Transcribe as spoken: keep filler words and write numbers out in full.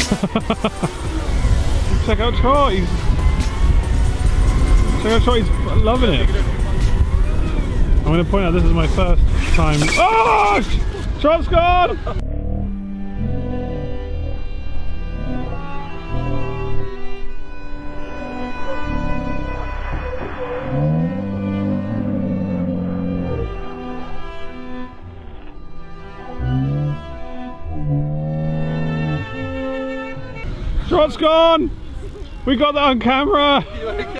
Check out Trott. He's check out Trott. He's loving it. I'm going to point out this is my first time. Oh! Trott's gone! Trott's gone! We got that on camera!